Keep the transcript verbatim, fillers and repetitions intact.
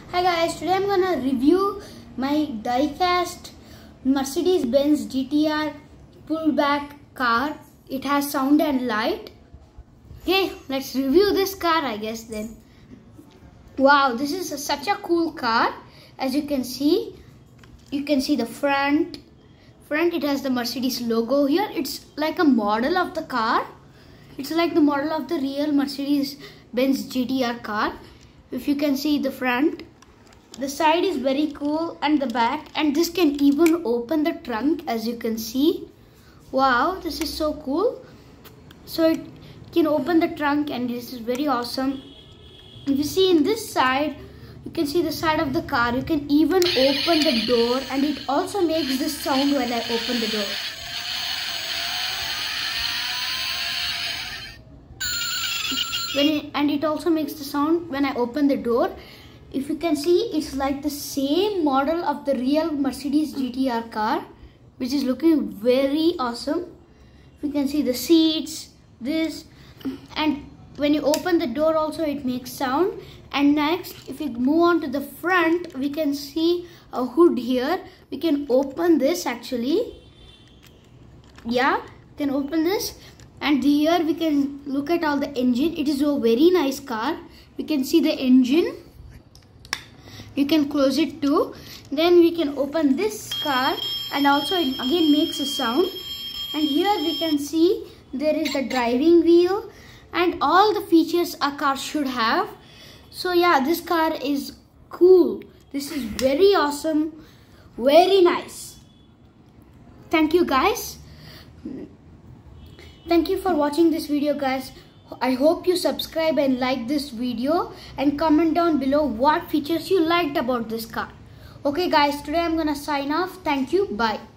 Hi guys, today I'm gonna review my die-cast Mercedes-Benz G T R pullback car. It has sound and light. Okay, let's review this car I guess then. Wow, this is a, such a cool car. As you can see, you can see the front. Front it has the Mercedes logo here. It's like a model of the car. It's like the model of the real Mercedes-Benz G T R car. If you can see the front, the side is very cool, and the back, and this can even open the trunk, as you can see. Wow, this is so cool. So it can open the trunk, and this is very awesome. If you see in this side, you can see the side of the car. You can even open the door, and it also makes this sound when I open the door. When it, and it also makes the sound when I open the door. If you can see, it's like the same model of the real Mercedes G T R car, which is looking very awesome. You can see the seats, this, and when you open the door also it makes sound. And next, if we move on to the front, we can see a hood here. We can open this actually. Yeah, we can open this. And here we can look at all the engine. It is a very nice car. We can see the engine. You can close it too. Then we can open this car, and also it again makes a sound. And here we can see there is the driving wheel and all the features a car should have. So yeah, this car is cool. This is very awesome. Very nice. Thank you guys. Thank you for watching this video guys. I hope you subscribe and like this video, and comment down below what features you liked about this car. Okay guys, today I'm gonna sign off. Thank you. Bye.